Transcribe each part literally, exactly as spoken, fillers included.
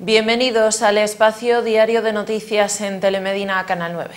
Bienvenidos al espacio diario de noticias en Telemedina Canal nueve.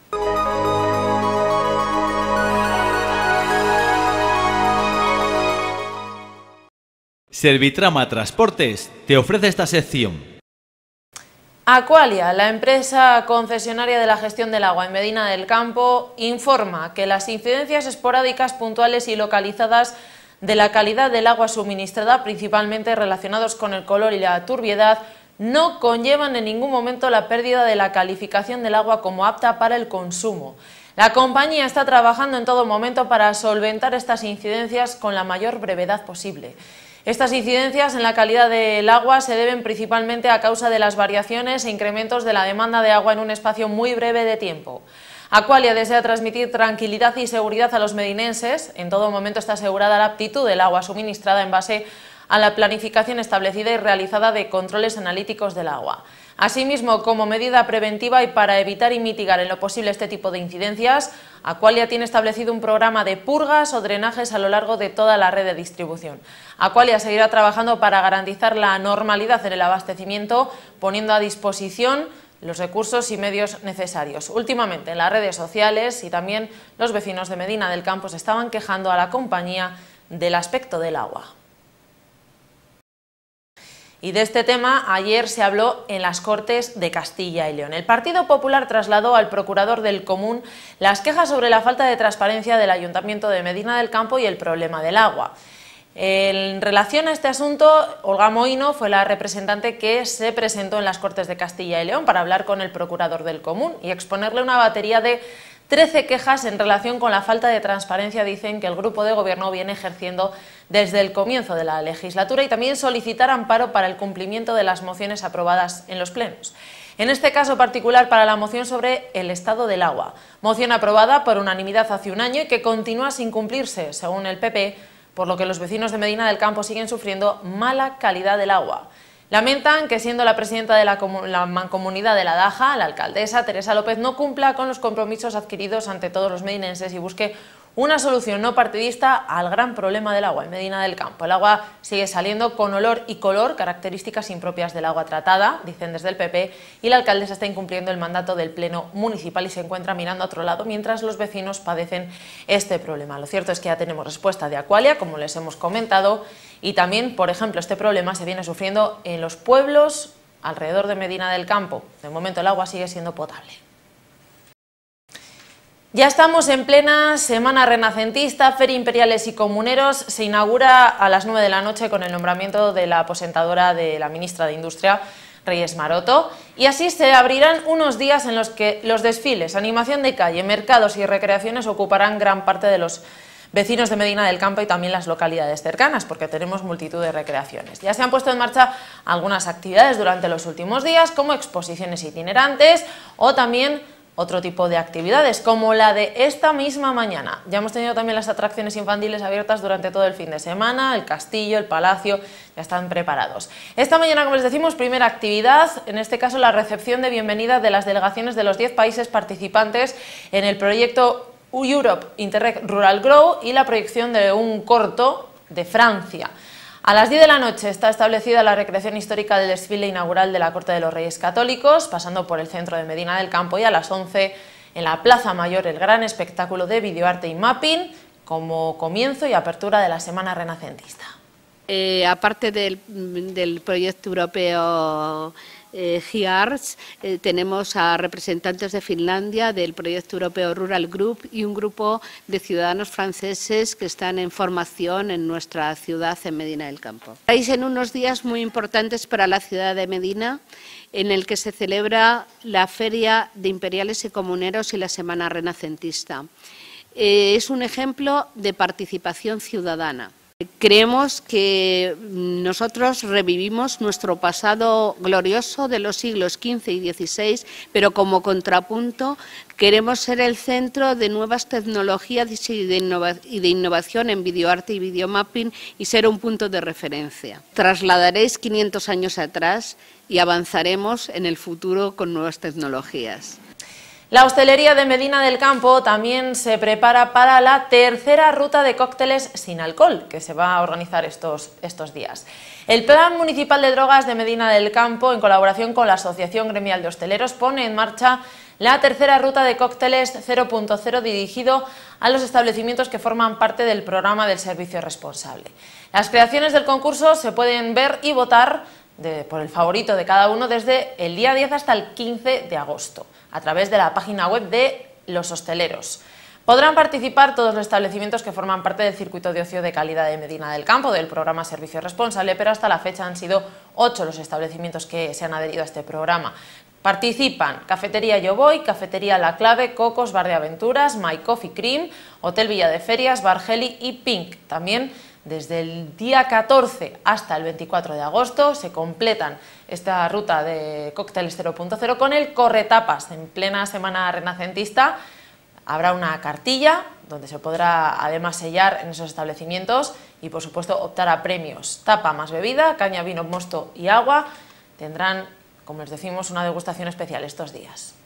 Servitrama Transportes te ofrece esta sección. Aqualia, la empresa concesionaria de la gestión del agua en Medina del Campo, informa que las incidencias esporádicas, puntuales y localizadas de la calidad del agua suministrada, principalmente relacionados con el color y la turbiedad, no conllevan en ningún momento la pérdida de la calificación del agua como apta para el consumo. La compañía está trabajando en todo momento para solventar estas incidencias con la mayor brevedad posible. Estas incidencias en la calidad del agua se deben principalmente a causa de las variaciones e incrementos de la demanda de agua en un espacio muy breve de tiempo. Aqualia desea transmitir tranquilidad y seguridad a los medinenses. En todo momento está asegurada la aptitud del agua suministrada en base a la planificación establecida y realizada de controles analíticos del agua. Asimismo, como medida preventiva y para evitar y mitigar en lo posible este tipo de incidencias, Aqualia tiene establecido un programa de purgas o drenajes a lo largo de toda la red de distribución. Aqualia seguirá trabajando para garantizar la normalidad en el abastecimiento, poniendo a disposición los recursos y medios necesarios. Últimamente, en las redes sociales y también los vecinos de Medina del Campo se estaban quejando a la compañía del aspecto del agua. Y de este tema ayer se habló en las Cortes de Castilla y León. El Partido Popular trasladó al procurador del Común las quejas sobre la falta de transparencia del Ayuntamiento de Medina del Campo y el problema del agua. En relación a este asunto, Olga Moino fue la representante que se presentó en las Cortes de Castilla y León para hablar con el procurador del Común y exponerle una batería de trece quejas en relación con la falta de transparencia, dicen, que el grupo de gobierno viene ejerciendo desde el comienzo de la legislatura, y también solicitar amparo para el cumplimiento de las mociones aprobadas en los plenos. En este caso particular, para la moción sobre el estado del agua, moción aprobada por unanimidad hace un año y que continúa sin cumplirse, según el P P, por lo que los vecinos de Medina del Campo siguen sufriendo mala calidad del agua. Lamentan que, siendo la presidenta de la, la mancomunidad de la Daja, la alcaldesa Teresa López, no cumpla con los compromisos adquiridos ante todos los medinenses y busque una solución no partidista al gran problema del agua en Medina del Campo. El agua sigue saliendo con olor y color, características impropias del agua tratada, dicen desde el P P, y la alcaldesa está incumpliendo el mandato del Pleno Municipal y se encuentra mirando a otro lado mientras los vecinos padecen este problema. Lo cierto es que ya tenemos respuesta de Aqualia, como les hemos comentado, y también, por ejemplo, este problema se viene sufriendo en los pueblos alrededor de Medina del Campo. De momento el agua sigue siendo potable. Ya estamos en plena Semana Renacentista, Feria Imperiales y Comuneros. Se inaugura a las nueve de la noche con el nombramiento de la aposentadora de la ministra de Industria, Reyes Maroto, y así se abrirán unos días en los que los desfiles, animación de calle, mercados y recreaciones ocuparán gran parte de los vecinos de Medina del Campo y también las localidades cercanas, porque tenemos multitud de recreaciones. Ya se han puesto en marcha algunas actividades durante los últimos días, como exposiciones itinerantes o también otro tipo de actividades, como la de esta misma mañana. Ya hemos tenido también las atracciones infantiles abiertas durante todo el fin de semana, el castillo, el palacio, ya están preparados. Esta mañana, como les decimos, primera actividad, en este caso la recepción de bienvenida de las delegaciones de los diez países participantes en el proyecto Europe Interreg Rural Grow y la proyección de un corto de Francia. A las diez de la noche está establecida la recreación histórica del desfile inaugural de la Corte de los Reyes Católicos, pasando por el centro de Medina del Campo, y a las once en la Plaza Mayor el gran espectáculo de videoarte y mapping como comienzo y apertura de la Semana Renacentista. Eh, aparte del, del proyecto europeo eh, G I A R S, eh, tenemos a representantes de Finlandia, del proyecto europeo Rural Group y un grupo de ciudadanos franceses que están en formación en nuestra ciudad, en Medina del Campo. Estáis en unos días muy importantes para la ciudad de Medina, en el que se celebra la Feria de Imperiales y Comuneros y la Semana Renacentista. Eh, es un ejemplo de participación ciudadana. Creemos que nosotros revivimos nuestro pasado glorioso de los siglos quince y dieciséis, pero como contrapunto queremos ser el centro de nuevas tecnologías y de, innova y de innovación en videoarte y videomapping y ser un punto de referencia. Trasladaréis quinientos años atrás y avanzaremos en el futuro con nuevas tecnologías. La hostelería de Medina del Campo también se prepara para la tercera ruta de cócteles sin alcohol que se va a organizar estos, estos días. El Plan Municipal de Drogas de Medina del Campo, en colaboración con la Asociación Gremial de Hosteleros, pone en marcha la tercera ruta de cócteles cero punto cero dirigido a los establecimientos que forman parte del programa del servicio responsable. Las creaciones del concurso se pueden ver y votar de, por el favorito de cada uno desde el día diez hasta el quince de agosto, a través de la página web de los hosteleros. Podrán participar todos los establecimientos que forman parte del circuito de ocio de calidad de Medina del Campo, del programa Servicio Responsable, pero hasta la fecha han sido ocho los establecimientos que se han adherido a este programa. Participan Cafetería Yo Voy, Cafetería La Clave, Cocos, Bar de Aventuras, My Coffee Cream, Hotel Villa de Ferias, Bar Heli y Pink. También desde el día catorce hasta el veinticuatro de agosto se completan esta ruta de cócteles cero punto cero con el corretapas. En plena semana renacentista habrá una cartilla donde se podrá además sellar en esos establecimientos y por supuesto optar a premios. Tapa más bebida, caña, vino, mosto y agua. Tendrán, como les decimos, una degustación especial estos días.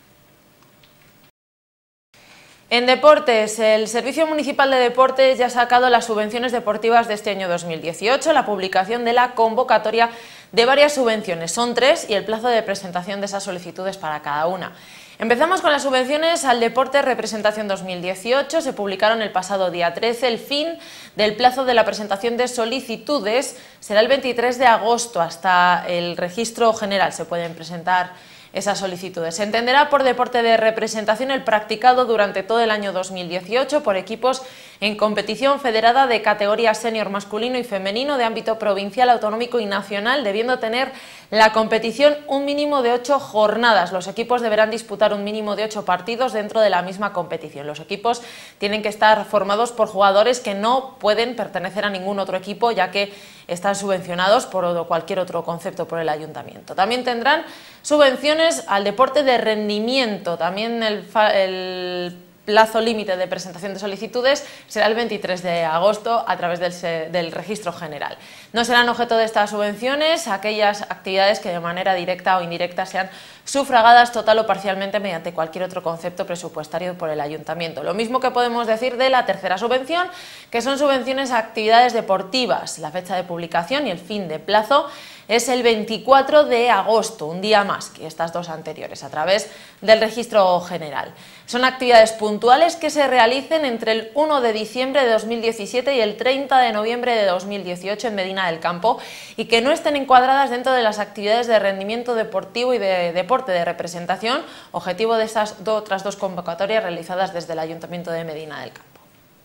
En deportes, el Servicio Municipal de Deportes ya ha sacado las subvenciones deportivas de este año dos mil dieciocho, la publicación de la convocatoria de varias subvenciones. Son tres y el plazo de presentación de esas solicitudes para cada una. Empezamos con las subvenciones al deporte representación dos mil dieciocho, se publicaron el pasado día trece, el fin del plazo de la presentación de solicitudes será el veintitrés de agosto, hasta el registro general se pueden presentar esas solicitudes. Se entenderá por deporte de representación el practicado durante todo el año dos mil dieciocho por equipos en competición federada de categoría senior masculino y femenino de ámbito provincial, autonómico y nacional, debiendo tener la competición un mínimo de ocho jornadas. Los equipos deberán disputar un mínimo de ocho partidos dentro de la misma competición. Los equipos tienen que estar formados por jugadores que no pueden pertenecer a ningún otro equipo, ya que están subvencionados por cualquier otro concepto por el ayuntamiento. También tendrán subvenciones al deporte de rendimiento. También el, el plazo límite de presentación de solicitudes será el veintitrés de agosto a través del, del registro general. No serán objeto de estas subvenciones aquellas actividades que de manera directa o indirecta sean sufragadas total o parcialmente mediante cualquier otro concepto presupuestario por el ayuntamiento. Lo mismo que podemos decir de la tercera subvención, que son subvenciones a actividades deportivas. La fecha de publicación y el fin de plazo es el veinticuatro de agosto, un día más que estas dos anteriores, a través del registro general. Son actividades puntuales que se realicen entre el uno de diciembre de dos mil diecisiete y el treinta de noviembre de dos mil dieciocho en Medina del Campo y que no estén encuadradas dentro de las actividades de rendimiento deportivo y de deporte de representación, objetivo de estas do, otras dos convocatorias realizadas desde el Ayuntamiento de Medina del Campo.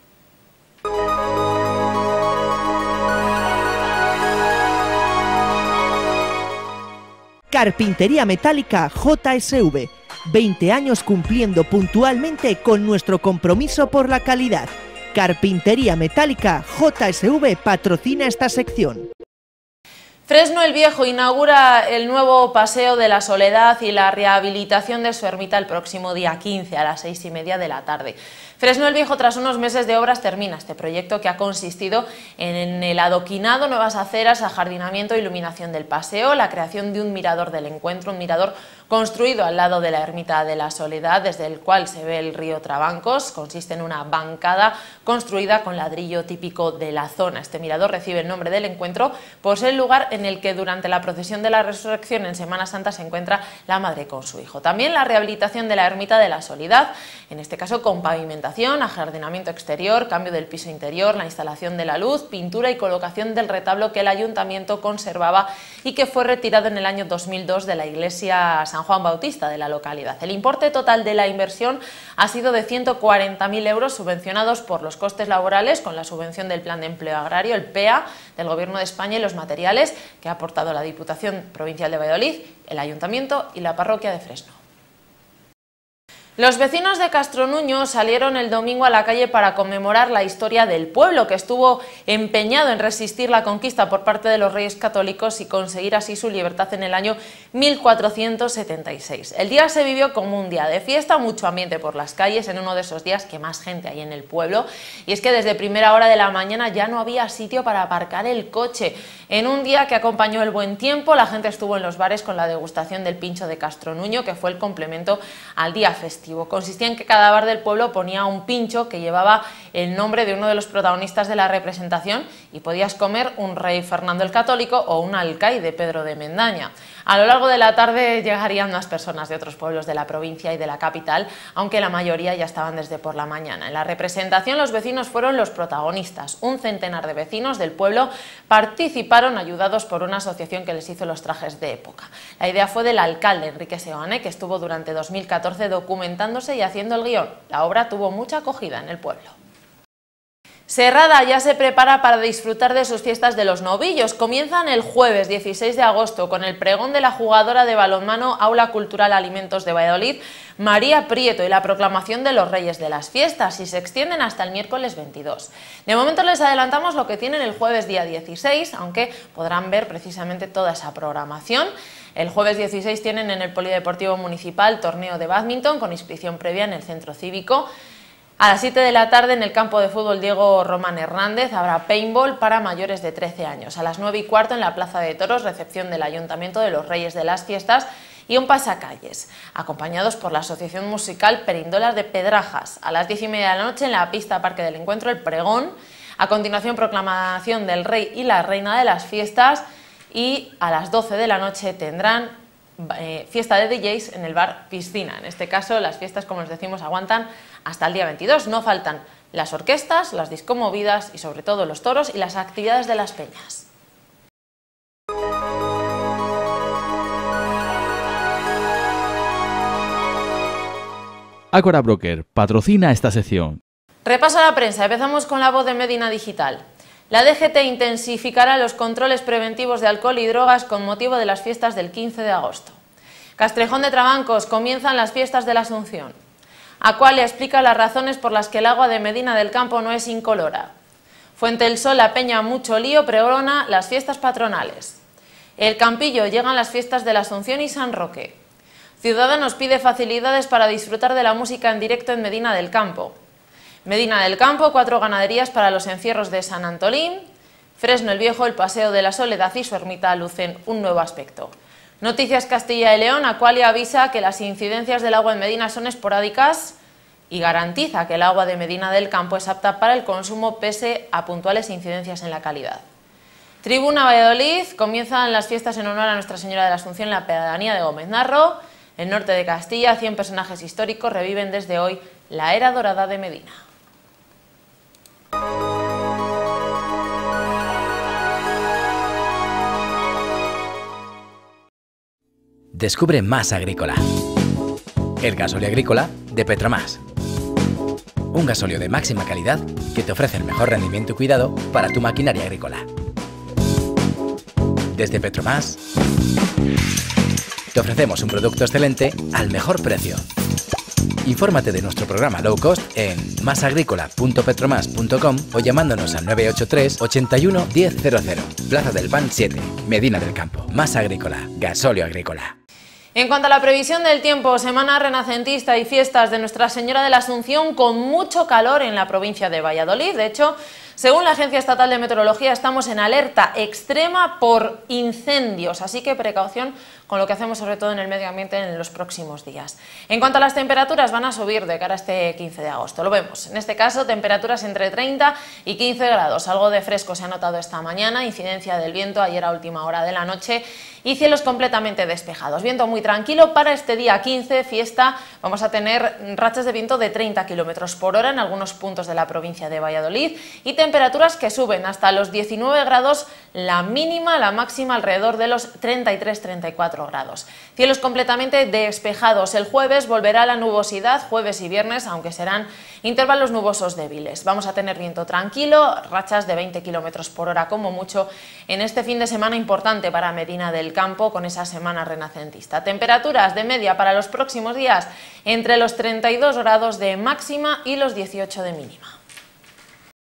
Carpintería Metálica J S V. veinte años cumpliendo puntualmente con nuestro compromiso por la calidad. Carpintería Metálica J S V patrocina esta sección. Fresno el Viejo inaugura el nuevo Paseo de la Soledad y la rehabilitación de su ermita el próximo día quince a las seis y media de la tarde. Fresno el Viejo, tras unos meses de obras, termina este proyecto que ha consistido en el adoquinado, nuevas aceras, ajardinamiento e iluminación del paseo, la creación de un mirador del encuentro, un mirador construido al lado de la ermita de la Soledad, desde el cual se ve el río Trabancos. Consiste en una bancada construida con ladrillo típico de la zona. Este mirador recibe el nombre del encuentro por ser el lugar en el que durante la procesión de la Resurrección en Semana Santa se encuentra la madre con su hijo. También la rehabilitación de la ermita de la Soledad, en este caso con pavimentación, ajardinamiento exterior, cambio del piso interior, la instalación de la luz, pintura y colocación del retablo que el ayuntamiento conservaba y que fue retirado en el año dos mil dos de la iglesia San Juan Bautista de la localidad. El importe total de la inversión ha sido de ciento cuarenta mil euros, subvencionados por los costes laborales con la subvención del Plan de Empleo Agrario, el P E A, del Gobierno de España, y los materiales que ha aportado la Diputación Provincial de Valladolid, el Ayuntamiento y la Parroquia de Fresno. Los vecinos de Castronuño salieron el domingo a la calle para conmemorar la historia del pueblo, que estuvo empeñado en resistir la conquista por parte de los Reyes Católicos y conseguir así su libertad en el año mil cuatrocientos setenta y seis. El día se vivió como un día de fiesta, mucho ambiente por las calles, en uno de esos días que más gente hay en el pueblo, y es que desde primera hora de la mañana ya no había sitio para aparcar el coche. En un día que acompañó el buen tiempo, la gente estuvo en los bares con la degustación del pincho de Castronuño, que fue el complemento al día festivo. Consistía en que cada bar del pueblo ponía un pincho que llevaba el nombre de uno de los protagonistas de la representación y podías comer un rey Fernando el Católico o un alcaide Pedro de Mendaña. A lo largo de la tarde llegarían más personas de otros pueblos de la provincia y de la capital, aunque la mayoría ya estaban desde por la mañana. En la representación los vecinos fueron los protagonistas. Un centenar de vecinos del pueblo participaron ayudados por una asociación que les hizo los trajes de época. La idea fue del alcalde Enrique Seoane, que estuvo durante dos mil catorce documentándose y haciendo el guión. La obra tuvo mucha acogida en el pueblo. Serrada ya se prepara para disfrutar de sus fiestas de los novillos. Comienzan el jueves dieciséis de agosto con el pregón de la jugadora de balonmano Aula Cultural Alimentos de Valladolid, María Prieto, y la proclamación de los Reyes de las Fiestas, y se extienden hasta el miércoles veintidós. De momento les adelantamos lo que tienen el jueves día dieciséis, aunque podrán ver precisamente toda esa programación. El jueves dieciséis tienen en el Polideportivo Municipal torneo de bádminton con inscripción previa en el Centro Cívico. A las siete de la tarde en el campo de fútbol Diego Román Hernández habrá paintball para mayores de trece años. A las nueve y cuarto en la Plaza de Toros, recepción del Ayuntamiento de los Reyes de las Fiestas y un pasacalles, acompañados por la Asociación Musical Perindolas de Pedrajas. A las diez y media de la noche en la pista Parque del Encuentro, el pregón. A continuación, proclamación del Rey y la Reina de las Fiestas, y a las doce de la noche tendrán eh, fiesta de D Js en el bar Piscina. En este caso, las fiestas, como les decimos, aguantan hasta el día veintidós. No faltan las orquestas, las discomovidas y sobre todo los toros y las actividades de las peñas. Ágora Broker patrocina esta sección. Repaso a la prensa. Empezamos con la voz de Medina Digital. La D G T intensificará los controles preventivos de alcohol y drogas con motivo de las fiestas del quince de agosto. Castrejón de Trabancos, comienzan las fiestas de la Asunción. Aqualia explica las razones por las que el agua de Medina del Campo no es incolora. Fuente del Sol, la Peña Mucho Lío pregona las fiestas patronales. El Campillo, llegan las fiestas de la Asunción y San Roque. Ciudadanos pide facilidades para disfrutar de la música en directo en Medina del Campo. Medina del Campo, cuatro ganaderías para los encierros de San Antolín. Fresno el Viejo, el Paseo de la Soledad y su ermita lucen un nuevo aspecto. Noticias Castilla y León, Aqualia avisa que las incidencias del agua en Medina son esporádicas y garantiza que el agua de Medina del Campo es apta para el consumo pese a puntuales incidencias en la calidad. Tribuna Valladolid, comienzan las fiestas en honor a Nuestra Señora de la Asunción en la pedanía de Gómez Narro. El norte de Castilla, cien personajes históricos reviven desde hoy la era dorada de Medina. Descubre Más Agrícola, el gasóleo agrícola de Petromás. Un gasóleo de máxima calidad que te ofrece el mejor rendimiento y cuidado para tu maquinaria agrícola. Desde Petromás te ofrecemos un producto excelente al mejor precio. Infórmate de nuestro programa Low Cost en masagrícola punto petromas punto com o llamándonos al nueve ocho tres, ochenta y uno, diez cero cero. Plaza del Pan siete, Medina del Campo. Más Agrícola, gasóleo agrícola. En cuanto a la previsión del tiempo, semana renacentista y fiestas de Nuestra Señora de la Asunción con mucho calor en la provincia de Valladolid. De hecho, según la Agencia Estatal de Meteorología, estamos en alerta extrema por incendios, así que precaución con lo que hacemos sobre todo en el medio ambiente en los próximos días. En cuanto a las temperaturas, van a subir de cara a este quince de agosto, lo vemos. En este caso, temperaturas entre treinta y quince grados, algo de fresco se ha notado esta mañana, incidencia del viento ayer a última hora de la noche y cielos completamente despejados. Viento muy tranquilo para este día quince, fiesta, vamos a tener rachas de viento de treinta kilómetros por hora en algunos puntos de la provincia de Valladolid y temperaturas temperaturas que suben hasta los diecinueve grados la mínima, la máxima alrededor de los treinta y tres a treinta y cuatro grados. Cielos completamente despejados. El jueves volverá la nubosidad, jueves y viernes, aunque serán intervalos nubosos débiles. Vamos a tener viento tranquilo, rachas de veinte kilómetros por hora como mucho en este fin de semana importante para Medina del Campo, con esa semana renacentista. Temperaturas de media para los próximos días entre los treinta y dos grados de máxima y los dieciocho de mínima.